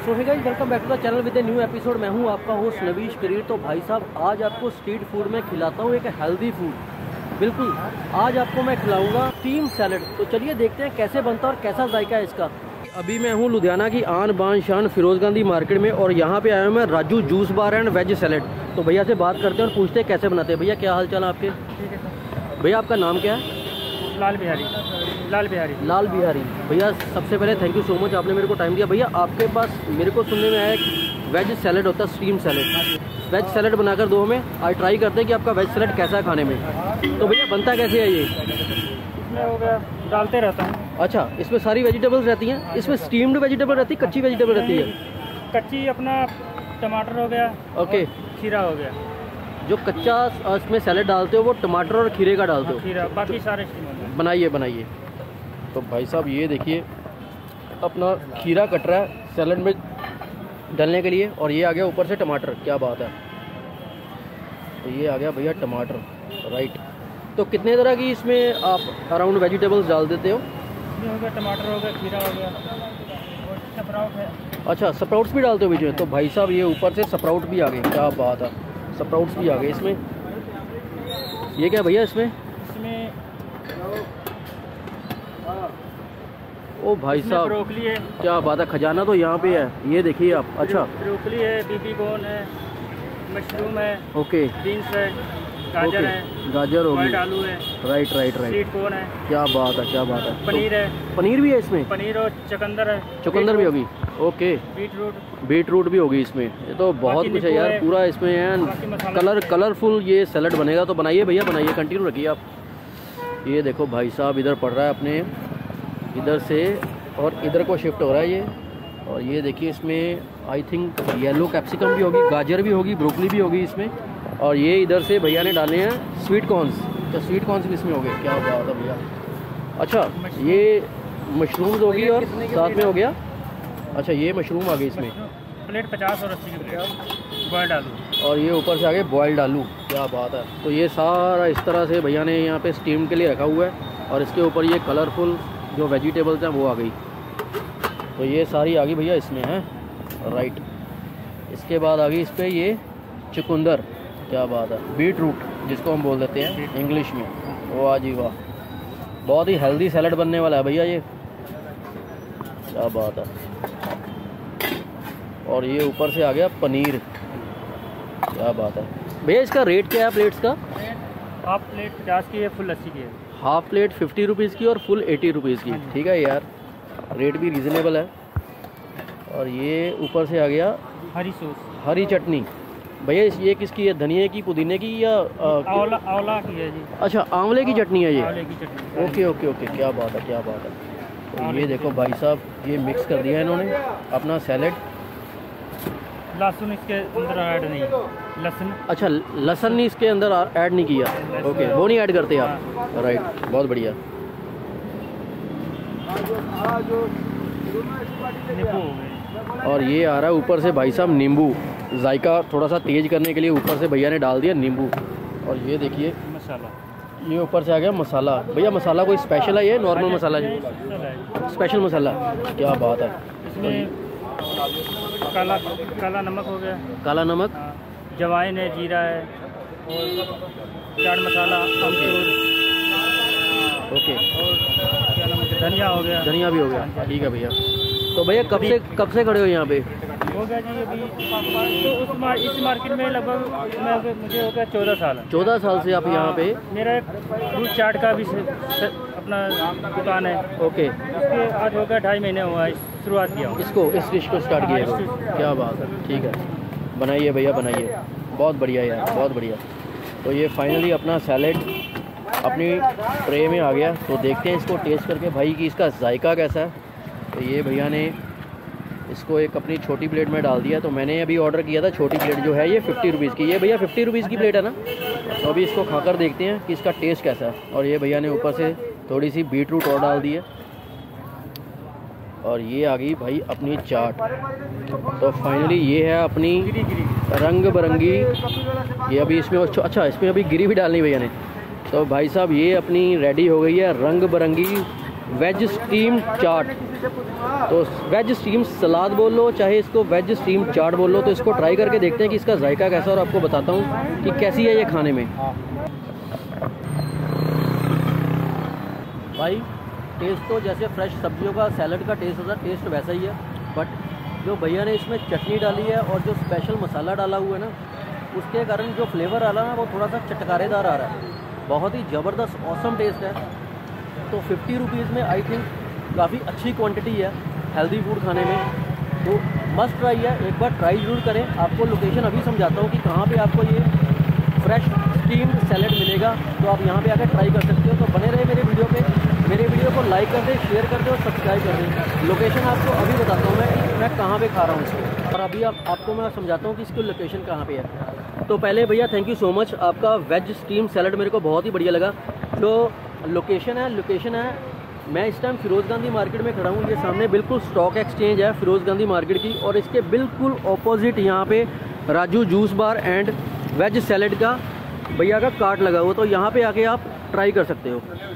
So hi guys, welcome back to the channel with a new episode. मैं हूं आपका host Navish करीर। तो भाई साहब आज आपको स्ट्रीट फूड में खिलाता हूं एक हेल्दी फूड। बिल्कुल आज आपको मैं खिलाऊंगा स्टीम सैलड। तो चलिए देखते हैं कैसे बनता है और कैसा जायका है इसका। अभी मैं हूं लुधियाना की आन बान शान फिरोज गांधी मार्केट में और यहाँ पे आया हूँ मैं Raju juice bar and veg salad. तो भैया से बात करते हैं और पूछते हैं कैसे बनाते हैं। भैया क्या हाल चाल है आपके? ठीक है सर। भैया आपका नाम क्या है? लाल बिहारी। लाल बिहारी। भैया सबसे पहले थैंक यू सो मच, आपने मेरे को टाइम दिया। भैया आपके पास मेरे को सुनने में आया कि वेज सैलड होता है, स्टीम सैलड। वेज सैलड बनाकर दो हमें, आज ट्राई करते हैं कि आपका वेज सैलड कैसा है खाने में। तो भैया बनता कैसे है ये? इसमें हो गया डालते रहता हूँ। अच्छा, इसमें सारी वेजिटेबल्स रहती हैं? इसमें स्टीम्ड वेजिटेबल रहती है, कच्ची वेजिटेबल रहती है? कच्ची अपना टमाटर हो गया, ओके, खीरा हो गया। जो कच्चा इसमें सैलड डालते हो वो टमाटर और खीरे का डालते हो? खीरा, बाकी सारे स्टीम हो गए। बनाइए बनाइए। तो भाई साहब ये देखिए अपना खीरा कट रहा है सैलड में डालने के लिए, और ये आ गया ऊपर से टमाटर। क्या बात है। तो ये आ गया भैया टमाटर, राइट। तो कितने तरह की इसमें आप अराउंड वेजिटेबल्स डाल देते हो? इसमें हो गया टमाटर हो गया, खीरा हो गया और स्प्राउट है। अच्छा, स्प्राउट्स भी डालते हो बीच में? तो भाई साहब ये ऊपर से स्प्राउट भी आ गए। क्या बात है, स्प्राउट्स भी आ गए इसमें। ये क्या भैया इसमें? ओ भाई साहब ब्रोकली है। क्या बात है, खजाना तो यहाँ पे है। ये देखिए आप। अच्छा, ब्रोकली है, बीबी कॉर्न है, मशरूम है, ओके, बीन्स है, गाजर है, गाजर होगी, व्हाइट आलू है, right right right. Sweet corn है। क्या बात है, क्या बात है। पनीर है। पनीर भी है इसमें? पनीर और चुकंदर है। चुकंदर भी होगी, ओके। बीट रूट भी होगी इसमें। ये तो बहुत कुछ है यार, पूरा इसमें है कलरफुल ये सैलड बनेगा। तो बनाइए भैया बनाइए, कंटिन्यू रखिए आप। ये देखो भाई साहब इधर पड़ रहा है अपने, इधर से और इधर को शिफ्ट हो रहा है ये। और ये देखिए इसमें आई थिंक येलो कैप्सिकम भी होगी, गाजर भी होगी, ब्रोकली भी होगी इसमें। और ये इधर से भैया ने डाले हैं स्वीट कॉर्न्स। तो स्वीट कॉर्न्स भी इसमें हो गए। क्या बात है भैया। अच्छा, ये मशरूम्स होगी और साथ में हो गया। अच्छा, ये मशरूम आ गई इसमें। प्लेट 50 और 80 की बॉयल्ड आलू। और ये ऊपर से आ गए बॉयल्ड आलू। क्या बात है। तो ये सारा इस तरह से भैया ने यहाँ पे स्टीम के लिए रखा हुआ है, और इसके ऊपर ये कलरफुल जो वेजिटेबल्स हैं वो आ गई। तो ये सारी आ गई भैया इसमें है, राइट। इसके बाद आ गई इस पर ये चुकंदर। क्या बात है, बीट रूट जिसको हम बोल देते हैं इंग्लिश में। वाह जी वाह, बहुत ही हेल्दी सैलड बनने वाला है भैया ये। क्या बात है। और ये ऊपर से आ गया पनीर। क्या बात है भैया। इसका रेट क्या है प्लेट्स का? हाफ प्लेट 50 की है, फुल 80 की है। हाफ प्लेट 50 रुपीज़ की और फुल 80 रुपीज़ की। ठीक है यार, रेट भी रीज़नेबल है। और ये ऊपर से आ गया हरी सॉस, हरी चटनी। भैया ये किसकी है, धनिया की, पुदीने की या आंवला की है जी? अच्छा, आंवले की चटनी है ये। आंवले की चटनी। ओके ओके ओके, क्या बात है, क्या बात है। तो ये देखो भाई साहब ये मिक्स कर दिया इन्होंने अपना सैलड। लहसुन इसके अंदर ऐड नहीं, लहसुन। अच्छा, लहसुन इसके अंदर ऐड नहीं किया। ओके, वो नहीं ऐड करते आप, राइट। बहुत बढ़िया। और ये आ रहा है ऊपर से भाई साहब नींबू, जायका थोड़ा सा तेज करने के लिए ऊपर से भैया ने डाल दिया नींबू। और ये देखिए मसाला, ये ऊपर से आ गया मसाला। भैया मसाला कोई स्पेशल है, ये नॉर्मल मसाला है? स्पेशल मसाला। क्या बात है। इसमें काला नमक हो गया, काला नमक, जवाइन है, जीरा है और चाट मसाला, अमचूर, ओके। और क्या नाम है, धनिया हो गया। धनिया भी हो गया, ठीक है भैया। तो भैया कब से खड़े हो यहाँ पे? हो गया जी अभी तो इस मार्केट में लगभग मुझे हो गया 14 साल। 14 साल से आप यहाँ पे? मेरा एक फ्रूट चाट का भी अपना दुकान है। ओके। इसके आज हो गया 2.5 महीने हुआ शुरुआत किया हूँ इस डिश को स्टार्ट किया। क्या बात है, ठीक है। बनाइए भैया बनाइए, बहुत बढ़िया यार, बहुत बढ़िया। तो ये फाइनली अपना सैलेड अपनी ट्रे में आ गया। तो देखते हैं इसको टेस्ट करके भाई कि इसका जायका कैसा है। तो ये भैया ने इसको एक अपनी छोटी प्लेट में डाल दिया। तो मैंने अभी ऑर्डर किया था छोटी प्लेट जो है ये 50 रुपीज़ की। ये भैया 50 रुपीज़ की प्लेट है ना? तो अभी इसको खाकर देखते हैं कि इसका टेस्ट कैसा है। और ये भैया ने ऊपर से थोड़ी सी बीट रूट और डाल दी है। और ये आ गई भाई अपनी चाट। तो फाइनली ये है अपनी रंग बिरंगी। ये अभी इसमें अच्छा इसमें अभी गिरी भी डालनी भैया ने। तो भाई साहब ये अपनी रेडी हो गई है रंग बिरंगी वेज स्टीम चाट। तो वेज स्टीम सलाद बोल लो, चाहे इसको वेज स्टीम चाट बोल लो, तो इसको ट्राई करके देखते हैं कि इसका जायका कैसा है और आपको बताता हूँ कि कैसी है ये खाने में। भाई टेस्ट तो जैसे फ्रेश सब्जियों का सैलड का टेस्ट होता है, टेस्ट वैसा ही है, बट जो भैया ने इसमें चटनी डाली है और जो स्पेशल मसाला डाला हुआ है ना, उसके कारण जो फ्लेवर आ रहा है ना वो थोड़ा सा चटकारेदार आ रहा है। बहुत ही ज़बरदस्त ऑसम टेस्ट है। तो 50 रुपीज़ में आई थिंक काफ़ी अच्छी क्वांटिटी है हेल्दी फूड खाने में, तो मस्ट ट्राई है, एक बार ट्राई ज़रूर करें। आपको लोकेशन अभी समझाता हूँ कि कहाँ पे आपको ये फ्रेश स्टीम्ड सैलड मिलेगा, तो आप यहाँ पे आकर ट्राई कर सकते हो। तो बने रहे मेरे वीडियो पे, मेरे वीडियो को लाइक कर दें, शेयर कर दें और सब्सक्राइब कर दें। लोकेशन आपको अभी बताता हूँ मैं कि मैं कहाँ पे खा रहा हूँ इसको, और अभी आपको मैं समझाता हूँ कि इसकी लोकेशन कहाँ पे है। तो पहले भैया थैंक यू सो मच, आपका वेज स्टीम सैलड मेरे को बहुत ही बढ़िया लगा। तो लोकेशन है मैं इस टाइम फिरोज़ गांधी मार्केट में खड़ा हूँ। ये सामने बिल्कुल स्टॉक एक्सचेंज है फिरोज़ गांधी मार्केट की, और इसके बिल्कुल ऑपोजिट यहाँ पे Raju juice bar and veg salad का भैया का कार्ट लगा हुआ, तो यहाँ पे आके आप ट्राई कर सकते हो।